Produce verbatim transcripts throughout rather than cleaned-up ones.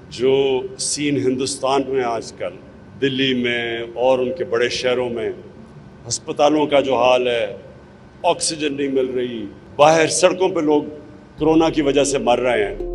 जो सीन हिंदुस्तान में आजकल दिल्ली में और उनके बड़े शहरों में अस्पतालों का जो हाल है, ऑक्सीजन नहीं मिल रही, बाहर सड़कों पे लोग कोरोना की वजह से मर रहे हैं।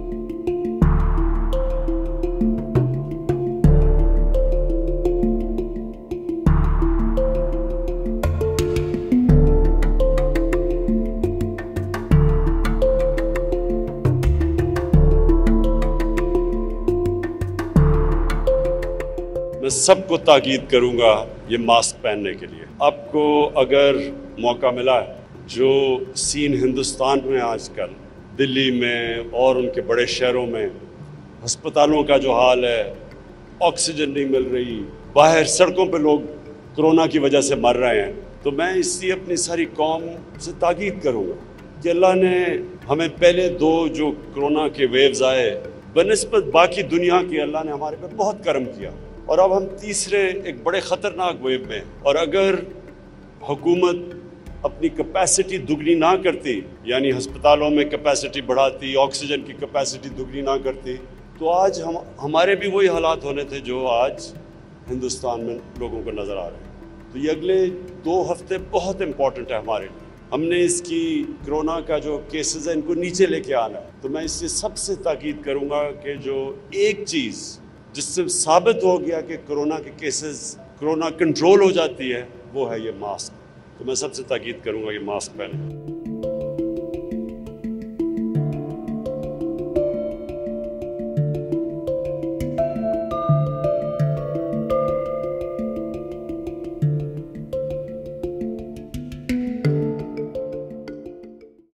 मैं सबको ताकीद करूंगा ये मास्क पहनने के लिए। आपको अगर मौका मिला है, जो सीन हिंदुस्तान में आजकल दिल्ली में और उनके बड़े शहरों में अस्पतालों का जो हाल है, ऑक्सीजन नहीं मिल रही, बाहर सड़कों पे लोग कोरोना की वजह से मर रहे हैं, तो मैं इसलिए अपनी सारी कौम से ताकीद करूंगा कि अल्लाह ने हमें पहले दो जो कोरोना के वेव्स आए, बनिस्बत बाकी दुनिया के अल्लाह ने हमारे पे बहुत करम किया, और अब हम तीसरे एक बड़े ख़तरनाक वेव में। और अगर हुकूमत अपनी कैपेसिटी दुगनी ना करती, यानी अस्पतालों में कैपेसिटी बढ़ाती, ऑक्सीजन की कैपेसिटी दुगनी ना करती, तो आज हम हमारे भी वही हालात होने थे जो आज हिंदुस्तान में लोगों को नज़र आ रहे हैं। तो ये अगले दो हफ्ते बहुत इम्पॉर्टेंट है हमारे लिए। हमने इसकी कोरोना का जो केसेस है इनको नीचे लेके आना है। तो मैं इससे सबसे ताकीद करूँगा कि जो एक चीज़ जिससे साबित हो गया कि कोरोना के केसेस, कोरोना कंट्रोल हो जाती है, वो है ये मास्क। तो मैं सबसे ताकीद करूंगा ये मास्क पहने।